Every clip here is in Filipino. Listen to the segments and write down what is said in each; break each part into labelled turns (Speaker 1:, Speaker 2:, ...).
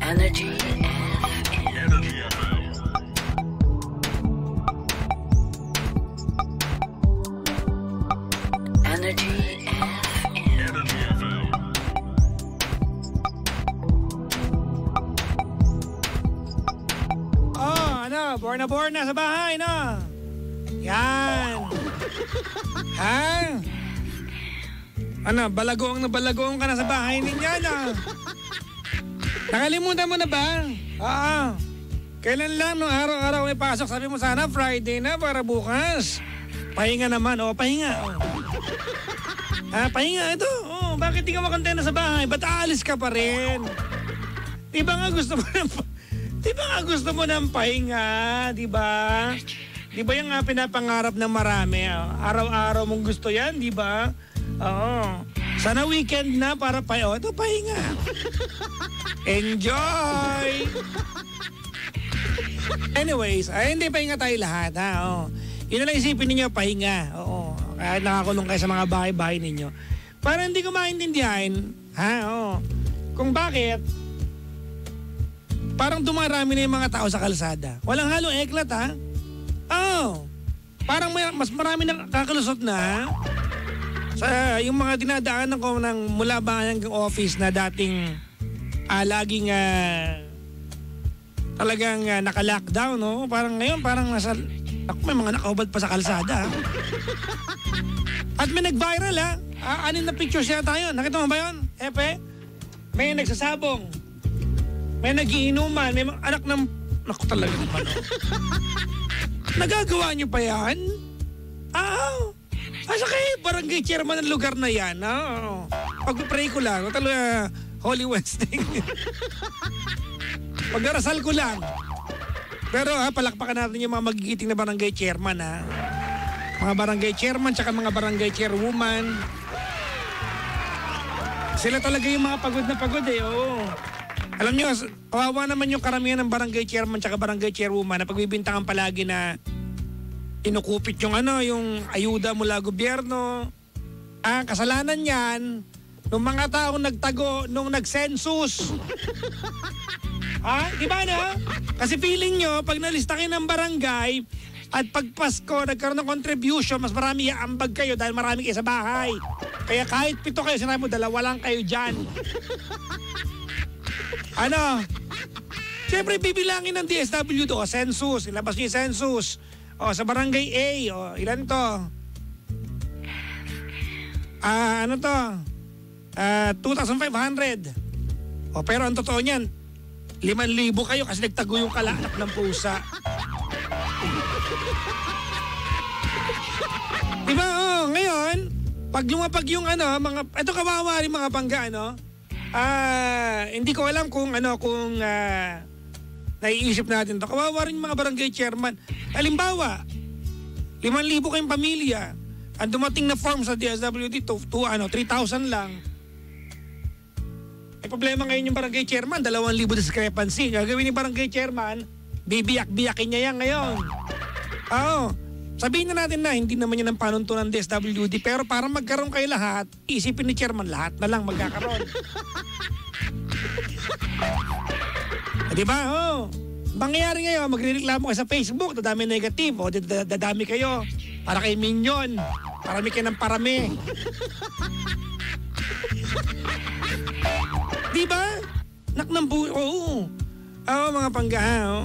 Speaker 1: Energy FM. Energy FM. Energy FM. Energy FM.
Speaker 2: Oh, ano, born na sa bahay, no? Yan. Ha? Ano, balagoong ka na sa bahay ninyo, no? Nakalimutan mo na ba? Oo. Kailan lang, no? Araw-araw may pasok. Sabi mo sana, Friday na para bukas. Pahinga naman. O, pahinga. O. Pahinga. Ito. O, bakit di ka makontento sa bahay? Ba't aalis ka pa rin? Di ba nga gusto mo ng pahinga? Di ba? Di ba yung pinapangarap ng marami? Araw-araw mong gusto yan, di ba? Oo. Sana weekend na para ito, pahinga. Enjoy! Anyways, hindi pahinga tayo lahat, ha? Oo. Yun na lang isipin ninyo, pahinga. Oo. Kahit nakakulong kayo sa mga bahay-bahay ninyo. Para hindi ko maintindihan, ha? Oo. Kung bakit, parang dumarami na yung mga tao sa kalsada. Walang halong eklat, ha? Oo. Parang mas marami na kakalusot na, sa yung mga dinadaanan ko mula ba hanggang office na dating laging talagang naka-lockdown, no? Parang ngayon, may mga nakahubad pa sa kalsada. At may nag-viral, ha? Anin na pictures siya tayo. Nakita mo ba yun, Epe? May nagsasabong. May nagiinuman. May anak ng... Naku talaga naman, no? Nagagawa niyo pa yan? Asa kayo, barangay chairman ng lugar na yan, no? Pag-pray ko lang, talaga Holy Wednesday. Pag-arasal ko lang. Pero palakpakan natin yung mga magigiting na barangay chairman, ha? Mga barangay chairman tsaka mga barangay chairwoman. Sila talaga yung mga pagod na pagod, oo. Alam nyo, kawawa naman yung karamihan ng barangay chairman tsaka barangay chairwoman na pagbibintangan palagi na inukupit yung yung ayuda mula gobyerno. Kasalanan yan nung mga taong nagtago nung nag-census. Di ba na? Kasi feeling nyo, pag nalista kayo ng barangay at pag Pasko nagkaroon ng contribution, mas marami iaambag kayo dahil marami kayo sa bahay. Kaya kahit 7 kayo, sinabi mo, 2 lang kayo dyan. Siyempre bibilangin ng DSWD, census, ilabas niyo yung census. Sa barangay A, ilan to? 2,500. Pero ang totoo niyan, 5,000 kayo kasi nagtago yung kalakap ng pusa. Diba? Ngayon, pag lumapag yung ito kawawa rin mga pangga, hindi ko alam kung naiisip natin to. Kawawa rin yung mga barangay chairman. Halimbawa, 5,000 kayong pamilya. Ang dumating na form sa DSWD, 3,000 lang. Problema ngayon yung barangay chairman, 2,000 discrepancy. Gagawin ni barangay chairman, bibiyak-biyakin niya yan ngayon. Sabihin na natin na hindi naman yan ang panuntunan ng DSWD, pero para magkaroon kayo lahat, isipin ni chairman lahat na lang magkakaroon. Diba? Mangyayari ngayon, magre-reklamo kayo sa Facebook, dadami negative, dadami kayo. Para kay Minion, parami kayo ng parami. Diba? Mga pangga,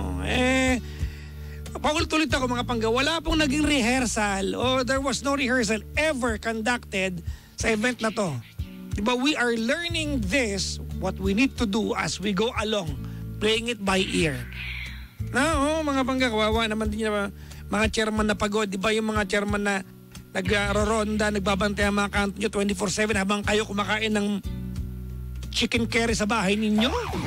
Speaker 2: paulit-ulit ako mga pangga, wala pong naging rehearsal or there was no rehearsal ever conducted sa event na to. Diba, we are learning this, what we need to do as we go along, playing it by ear. Mga pangga, kawawa naman din yung mga chairman na pagod. Diba yung mga chairman na nag-ronda, nagbabantay ang mga kanto nyo 24/7 habang kayo kumakain ng chicken curry sa bahay ninyo?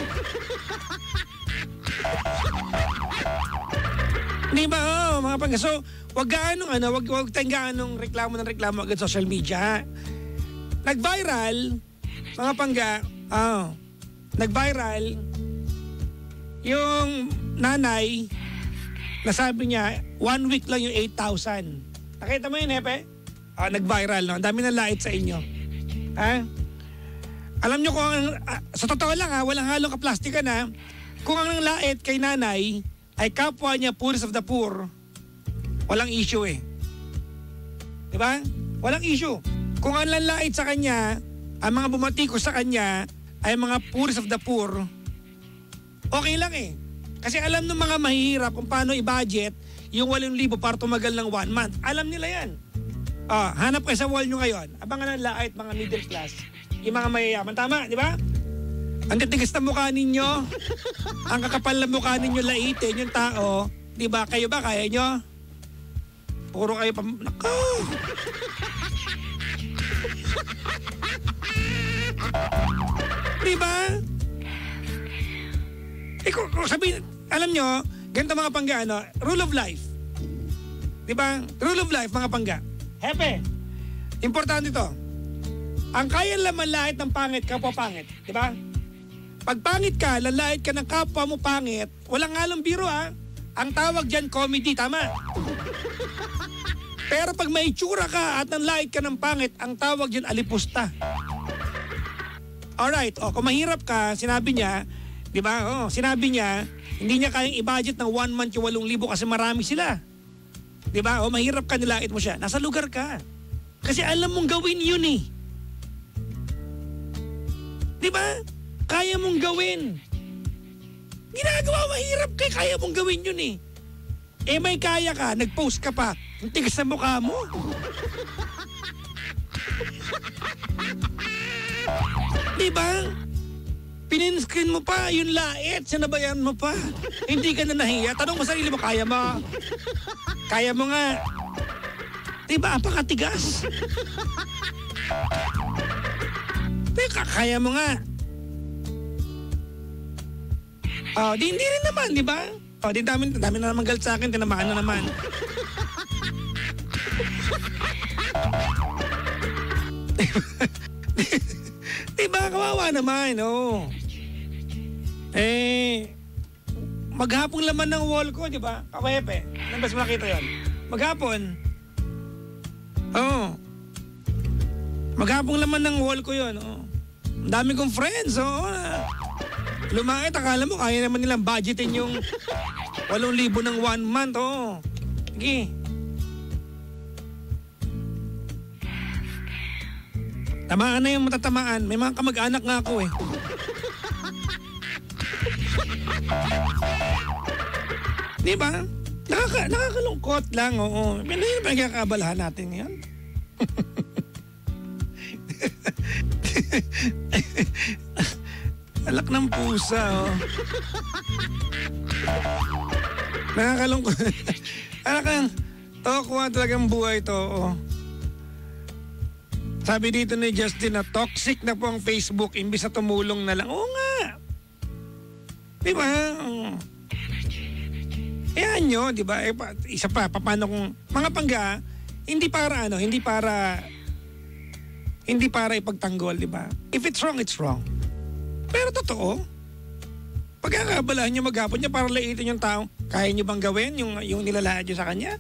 Speaker 2: Diba? Mga pangga. So, wag tayong gaanong reklamo agad social media. Nag-viral, mga pangga, nag-viral yung nanay na sabi niya 1 week lang yung 8,000. Nakita mo yun, Hepe? Nag-viral, no? Ang dami ng lait sa inyo. Alam nyo kung sa totoo lang walang halong kaplastikan kung ang lait kay nanay ay kapwa niya poorest of the poor, walang issue eh. Diba? Walang issue. Kung ang lalait sa kanya, ang mga bumatikos sa kanya ay mga poorest of the poor, okay lang eh. Kasi alam ng mga mahihirap kung paano i-budget yung 8,000 para tumagal ng 1 month. Alam nila yan. Hanap kayo sa wall nyo ngayon. Abangan ng lait, mga middle class. Yung mga mayayaman. Tama, di ba? Ang titigas na mukha ninyo, ang kakapal na mukha ninyo laitin yung tao, di ba? Kayo ba? Kaya nyo? Puro kayo Nako! Di ba? Kung sabihin, alam nyo, ganito mga pangga, rule of life. Di ba? Rule of life, mga pangga. Hepe, importante ito. Ang kaya laman lahit ng pangit, kapwa pangit. Di ba? Pag pangit ka, lalait ka ng kapwa mo pangit, walang halong biro Ang tawag dyan, comedy, tama? Pero pag may itsura ka at nanlait ka ng pangit, ang tawag dyan, alipusta. Alright, kung mahirap ka, sinabi niya, di ba? Sinabi niya, hindi niya kayang i-budget ng 1 month yung 8,000 kasi marami sila. Di ba? Mahirap ka, nilait mo siya. Nasa lugar ka. Kasi alam mong gawin yun eh. Di ba? Kaya mong gawin. Ginagawa mahirap kay kaya mong gawin yun eh. May kaya ka, nag-post ka pa. Ang tigas sa mukha mo. Di ba? Pininscreen mo pa yung lait, sinabayan mo pa. Hindi ka na nahiya. Tanong mo sarili mo, kaya mo? Kaya mo nga. Di ba? Apakatigas. Kaya mo nga. Hindi rin naman, di ba? Dami na naman galit sa akin, tinamaan na naman. Diba, kawawa naman, maghapong laman ng wall ko, di ba? Kawepe, nabas mo nakita yun. Maghapon. Maghapong laman ng wall ko yun, Ang dami kong friends, Lumait, akala mo kaya naman nilang budgetin yung 8,000 ng 1 month, Sige. Tamaan na yung matatamaan. May mga kamag-anak nga ako eh. Di ba? Nakakalungkot lang, oo. Ano yung pinagkakabalahan natin ngayon? Alak ng pusa, Nakakalungkot. Tokwa talagang buhay to, Sabi dito ni Justin na toxic na po ang Facebook imbis na tumulong na lang. Oo nga. Di ba? Ayan nyo, di ba? Isa pa, paano kung mga pangga, hindi para ipagtanggol, di ba? If it's wrong, it's wrong. Pero totoo, pagkakabalaan nyo maghapon niya para laitin yung tao, kaya nyo bang gawin yung nilalahad nyo sa kanya?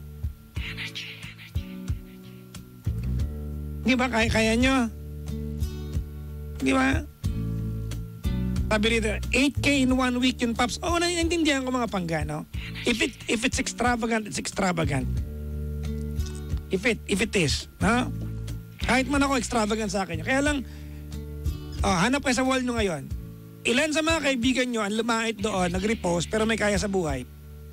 Speaker 2: Di ba? Kaya nyo? Di ba? Sabi rito, 8K in 1 week yung Paps. Naiintindihan ko mga pangga, no? If it's extravagant, it's extravagant. If it is, no? Kahit man ako extravagant sa akin. Kaya lang, hanap kayo sa wall nyo ngayon. Ilan sa mga kaibigan nyo ang lumait doon, nag-repost, pero may kaya sa buhay?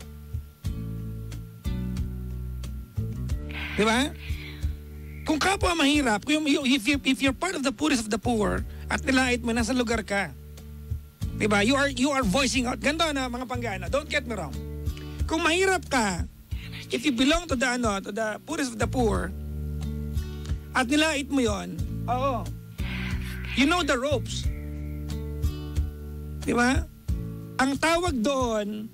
Speaker 2: Di ba? Kung kapwa mahirap, if you're part of the poorest of the poor, at nilait mo, nasa lugar ka. Di ba? You are voicing out. Ganto na mga panggana. Don't get me wrong. Kung mahirap ka, if you belong to the poorest of the poor, at nilait mo yon, you know the ropes. Di ba? Ang tawag doon,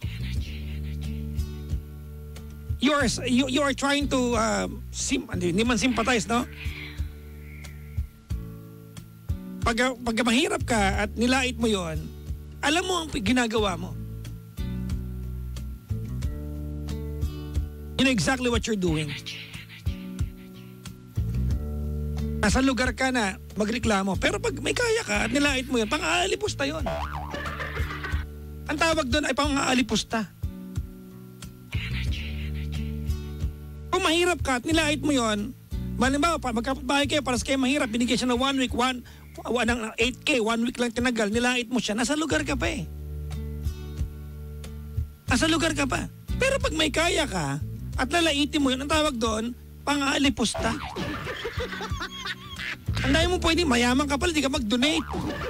Speaker 2: you are trying to hindi man sympathize, no? Pag mahirap ka at nilait mo yon, alam mo ang ginagawa mo. You know exactly what you're doing. Nasa lugar ka na magreklamo. Pero pag may kaya ka at nilait mo yun, pang-aalipusta yun. Ang tawag doon ay pang-aalipusta. Kung mahirap ka at nilait mo yun, malimbawa, magkapatbahay kayo, para sa kayo mahirap, binigyan siya ng 1 week, 8K, 1 week lang tinagal, nilait mo siya, nasa lugar ka pa eh. Nasa lugar ka pa. Pero pag may kaya ka at lalaitin mo yun, ang tawag doon, pang-aalipusta. Ang dami mo pwede, mayaman ka pala, di ka mag-donate.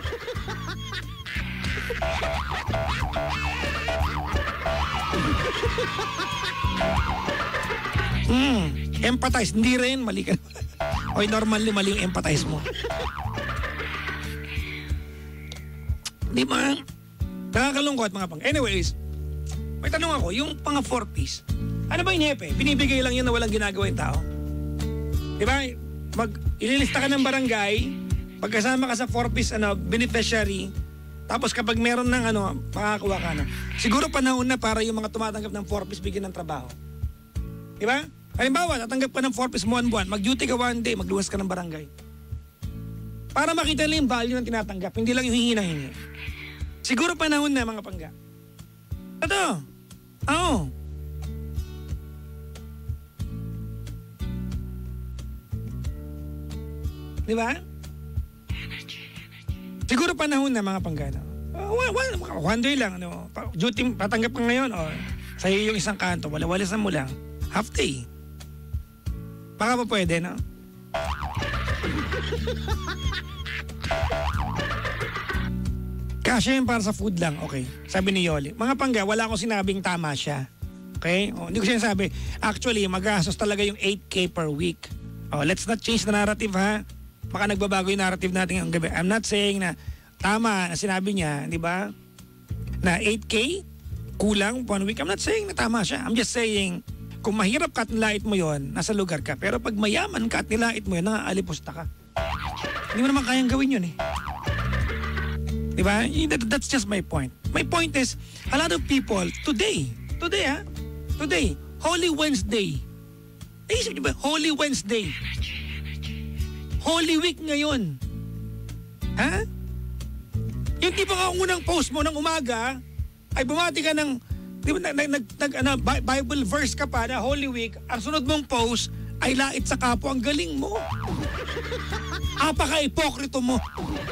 Speaker 2: Empathize, hindi rin, mali ka. O normally mali yung empathize mo. Di ba? Nakakalungkot mga pang. Anyways, may tanong ako, yung pang 4-piece, ano ba yung hepe? Binibigay lang yun na walang ginagawa yung tao? Di ba? Ililista ka ng barangay, pagkasama ka sa 4-piece beneficiary, tapos kapag meron ng makakakuha ka na. Siguro panahon na para yung mga tumatanggap ng 4-piece bigyan ng trabaho. Di ba? Halimbawa, tatanggap ka ng 4-piece buwan-buwan, mag-duty ka 1 day, magluwas ka ng barangay. Para makita nila yung value ng tinatanggap, hindi lang yung hingi na hingi. Siguro panahon na mga pangga. Ito. Oo. Di ba? Siguro panahon na mga panggana. One day lang. Duty, patanggap ka ngayon. Sa'yo yung isang kanto. Wala-walasan mo lang. Half day. Baka pa pwede, no? Kasi yun para sa food lang. Okay. Sabi ni Yoli. Mga pangga, wala akong sinabing tama siya. Okay? Hindi ko sinasabi. Actually, magastos talaga yung 8K per week. Let's not change the narrative, ha? Baka nagbabago yung narrative natin ang gabi. I'm not saying na tama na sinabi niya, di ba? Na 8K, kulang 1 week. I'm not saying na tama siya. I'm just saying, kung mahirap ka at nilait mo yon, nasa lugar ka. Pero pag mayaman ka at nilait mo yun, naaalipusta ka. Hindi mo naman kayang gawin yun eh. Di ba? That's just my point. My point is, a lot of people, today, Holy Wednesday. Naisip niyo ba? Holy Wednesday. Holy Week ngayon. Ha? Yung di ba ka unang post mo ng umaga, ay bumati ka ng, di ba, Bible verse ka pa na Holy Week, ang sunod mong post ay lait sa kapwa, ang galing mo. Apaka-ipokrito mo.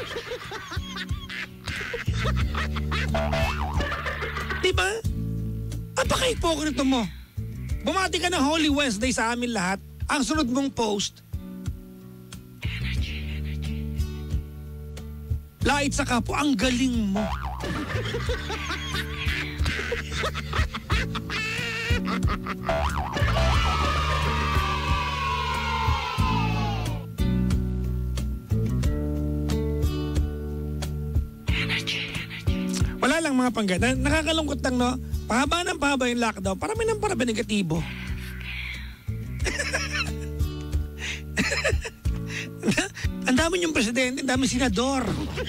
Speaker 2: Di ba? Apaka-ipokrito mo. Bumati ka ng Holy Wednesday sa amin lahat, ang sunod mong post, lait sa kapwa, ang galing mo. Wala lang mga pangga. Nakakalungkot lang, no? Pahaba ng pahaba yung lockdown. Parami ng parami negatibo. Ang dami yung presidente, ang dami senador.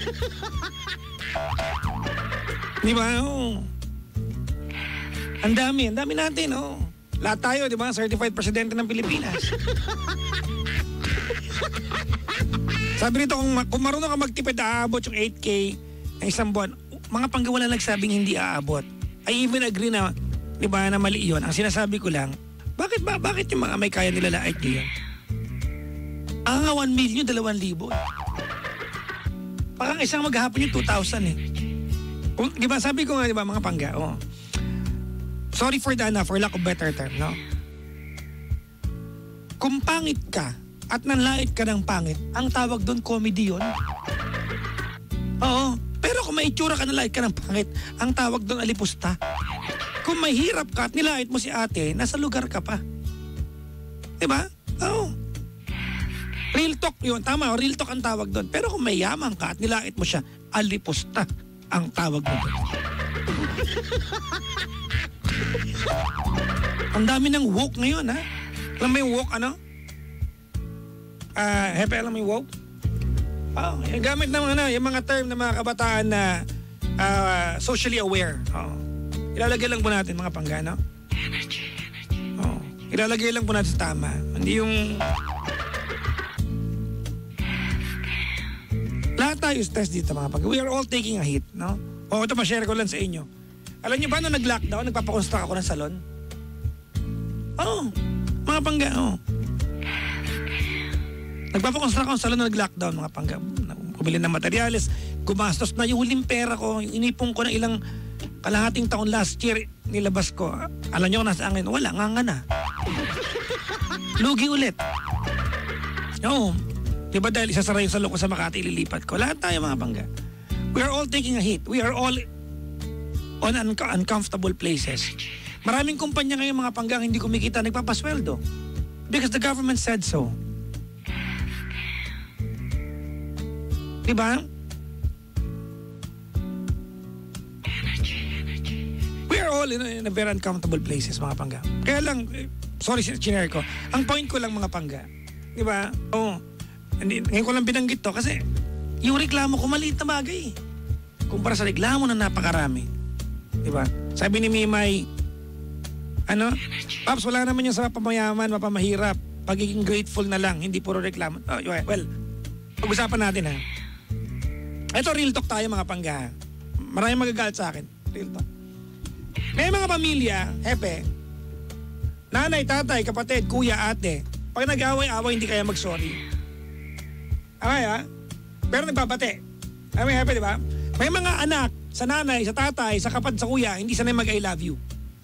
Speaker 2: Di ba? Oh. Ang dami natin, oh. Lahat tayo, di ba? Certified presidente ng Pilipinas. Sabi nito, kung marunong ka magtipid, aabot yung 8K na isang buwan. Mga panggawala nagsabing hindi aabot. I even agree na, di ba, na mali yun. Ang sinasabi ko lang, bakit yung mga may kaya nila laait yun? Ang 1 million, 2,000. Parang isang maghapon yung 2,000 eh. Di ba, sabi ko nga, di ba, mga pangga, sorry for for lack of better term, no? Kung pangit ka at nanlait ka ng pangit, ang tawag doon comedy yun. Oo. Pero kung may itsura ka nalait ka ng pangit, ang tawag doon alipusta. Kung may hirap ka at nilait mo si ate, nasa lugar ka pa. Di ba? Oo. Real talk yun. Tama, real talk ang tawag doon. Pero kung may yaman ka at nilait mo siya, alipusta ang tawag mo doon. Ang dami ng woke ngayon, ha? Alam mo yung woke, ano? Hepe, alam mo yung woke? Yung gamit ng yung mga term ng mga kabataan na socially aware. Ilalagay lang po natin mga panggano. Ilalagay lang po natin sa tama. Hindi yung Lahat tayo stress dito mga pangga. We are all taking a hit, no? O ito, ma-share ko lang sa inyo. Alam niyo ba nung nag-lockdown, nagpapakonstruct ako ng salon? Oo, mga pangga, oo. Nagpapakonstruct ako ng salon nung nag-lockdown, mga pangga. Kumili ng materyales, gumastos na yung huling pera ko, yung inipong ko ng ilang kalahating taon last year, nilabas ko. Alam niyo kung nasa angin, wala, nga na. Lugi ulit. Oo. Diba dahil isasara yung salon ko sa Makati, ililipat ko. Lahat tayo mga pangga. We are all taking a hit. We are all on uncomfortable places. Maraming kumpanya ngayon mga panggang hindi kumikita, nagpapasweldo. Because the government said so. Diba? We are all in a very uncomfortable places mga pangga. Kaya lang, sorry chinare ko, ang point ko lang mga pangga. Diba? Oo. Ngayon ko lang binanggit to kasi yung reklamo ko maliit na bagay. Kumpara sa reklamo na napakarami. Diba? Sabi ni Mimay, Paps, wala naman yung sa mapamayaman, mapamahirap. Pagiging grateful na lang, hindi puro reklamo. Oh, well, pag-usapan natin ha. Ito, real talk tayo mga pangga. Maraming magagalit sa akin. Real talk. May mga pamilya, hepe, nanay, tatay, kapatid, kuya, ate, pag nag-away-away, hindi kaya mag-sorry. Okay ha? Pero nagbabate. May hepe, di ba? May mga anak, sa nanay, sa tatay, sa kapatid, sa kuya, hindi sanay mag-I love you.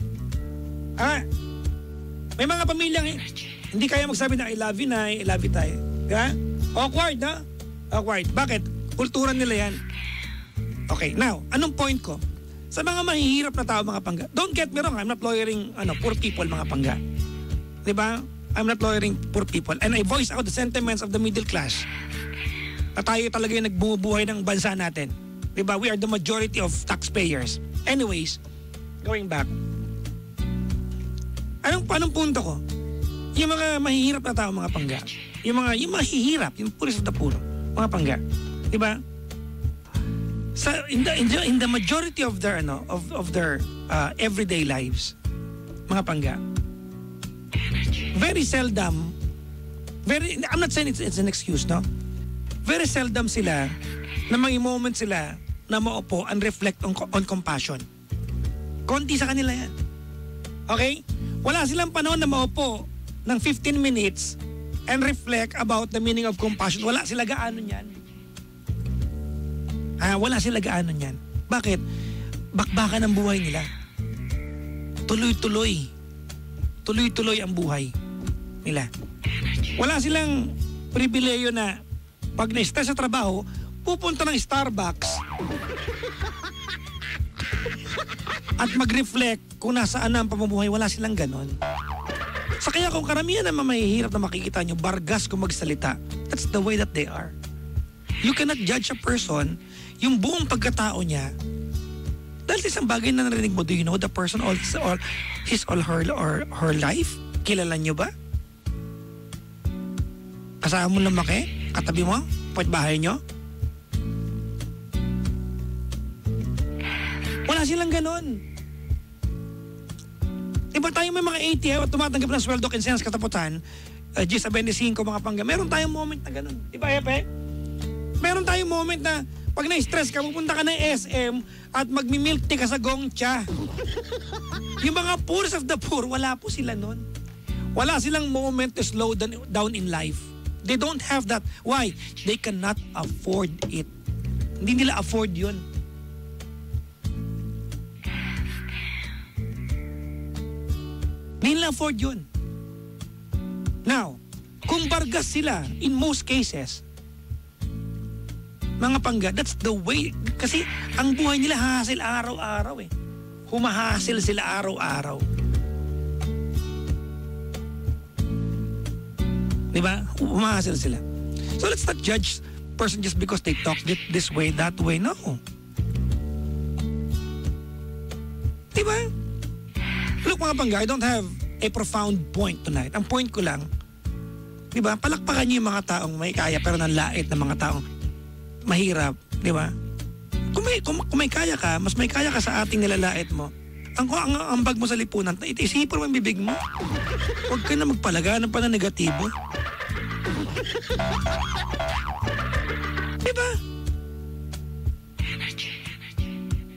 Speaker 2: May mga pamilyang hindi kaya magsabi na I love you na, I love you tayo. Diba? Awkward, na? Awkward. Bakit? Kultura nila yan. Okay, now, anong point ko? Sa mga mahihirap na tao, mga pangga, don't get me wrong, I'm not lawyering poor people, mga pangga. Diba? I'm not lawyering poor people. And I voice out the sentiments of the middle class. Na tayo talaga yung nagbubuhay ng bansa natin. Diba? We are the majority of taxpayers. Anyways, going back. Anong punto ko? Yung mga mahihirap na tao, mga pangga. Yung mahihirap, yung poorest of the poor, mga pangga. Diba? In the majority of their everyday lives, mga pangga, very seldom, I'm not saying it's an excuse, no? Very seldom sila na may moment sila na maupo and reflect on compassion. Konti sa kanila yan. Okay? Wala silang panahon na maupo ng 15 minutes and reflect about the meaning of compassion. Wala sila gaano yan. Wala sila gaano yan. Bakit? Bakbakan ang buhay nila. Tuloy-tuloy. Tuloy-tuloy ang buhay nila. Wala silang pribileyo na pag na-stress sa trabaho, pupunta ng Starbucks at mag-reflect kung nasaan na ang pamumuhay. Wala silang ganon. Sa kaya kung karamihan na mahihirap na makikita nyo, bargas kung magsalita, that's the way that they are. You cannot judge a person, yung buong pagkatao niya, dahil sa isang bagay na narinig mo, do you know the person or his or her life? Kilala nyo ba? Kasama mo lumaki? Katabi mo? Bahay nyo? Wala silang ganon. Iba tayo may mga ATM at tumatanggap ng sweldo kinsenas kataputan, Gis 25 mga pangga. Meron tayong moment na ganon. Diba, Epe? Meron tayong moment na pag na-stress ka, pupunta ka ng SM at magmi-milk tea ka sa Gongcha. Yung mga poorest of the poor, wala po sila nun. Wala silang moment to slow down in life. They don't have that. Why? They cannot afford it. Hindi nila afford yun. Hindi nila afford yun. Now, kung bargas sila, in most cases, mga pangga, that's the way. Kasi ang buhay nila hasil araw-araw eh. Humahasil sila araw-araw. Diba? Humahasil sila. So let's not judge person just because they talk this way, that way. No. Diba? Look mga pangga, I don't have a profound point tonight. Ang point ko lang, diba? Palakpakan niyo yung mga taong may kaya pero nanlait na mga taong mahirap. Diba? Kung may kaya ka, mas may kaya ka sa ating nilalait mo. Ang ambag mo sa lipunan, isipin mo yung bibig mo. Huwag ka na magpalagaan pa na negatibo. Diba?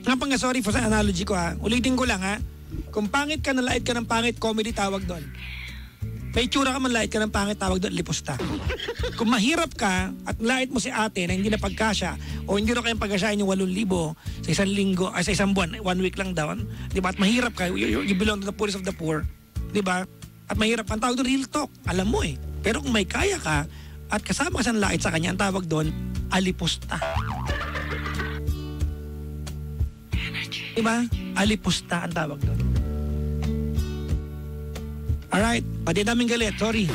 Speaker 2: Nga pa nga, sorry for sa analogy ko ha. Ulitin ko lang ha. Kung pangit ka, nalait ka ng pangit, comedy tawag doon. May itsura ka, manlait ka ng pangit, tawag doon, lipusta. Kung mahirap ka at lait mo si ate na hindi na pagkasya o hindi na kayang pagkasyahin yung 8,000 sa isang linggo, ay sa isang buwan, 1 week lang daw, di ba? At mahirap ka, you belong to the poorest of the poor, di ba? At mahirap ka, ang tawag doon, real talk. Alam mo eh. Pero kung may kaya ka at kasama ka sa lait sa kanya, ang tawag doon, alipusta. Di ba? Alipusta ang tawag doon. Alright, pati daming galit, sorry.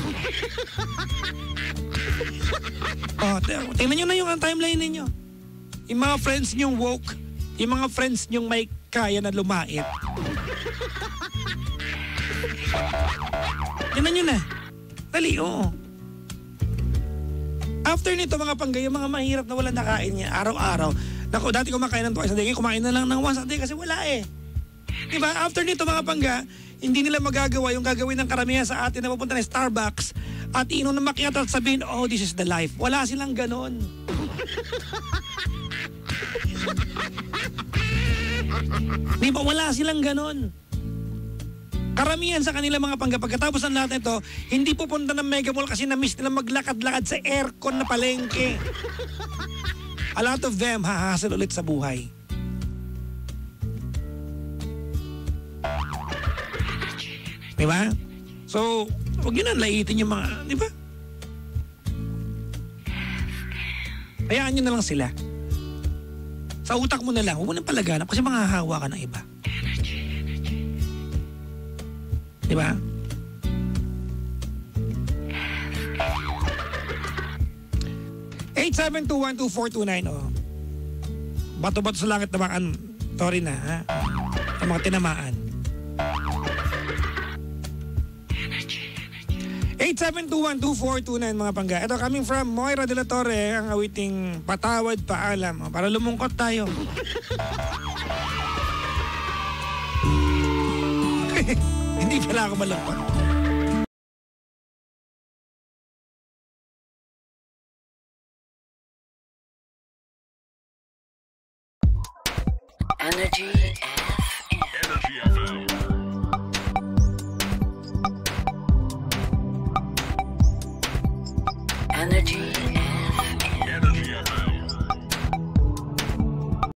Speaker 2: Tingnan nyo na yung timeline ninyo. Yung mga friends nyong woke, yung mga friends nyong may kaya na lumait. Tingnan nyo na. Dali, oo. After nito mga panggay, yung mga mahirap na wala nakain niya, araw-araw. Naku, dati kumakain ng twice a day, kumain na lang ng once a day kasi wala eh. Diba? After nito mga pangga, hindi nila magagawa yung gagawin ng karamihan sa atin na pupunta ng Starbucks at inom na macchiato at sabihin, oh, this is the life. Wala silang ganon. Diba? Wala silang ganon. Karamihan sa kanila mga pangga, pagkatapos ng lahat nito, hindi pupunta ng Mega Mall kasi na-miss nila maglakad-lakad sa aircon na palengke. A lot of them hahasal ulit sa buhay. Diba? So, huwag yun ang laitin yung mga, diba? Hayaan nyo na lang sila. Sa utak mo na lang, huwag mo nang palaganap kasi manghahawa ka ng iba. Diba? (87212-429) oh. Bato-bato sa langit na bakan. Sorry na, ha? Ang mga tinamaan. 87212-429 mga pangga. Ito coming from Moira de la Torre, ang awiting Patawad Paalam. Para lumungkot tayo. Hindi pala ako malungkot.
Speaker 1: Energy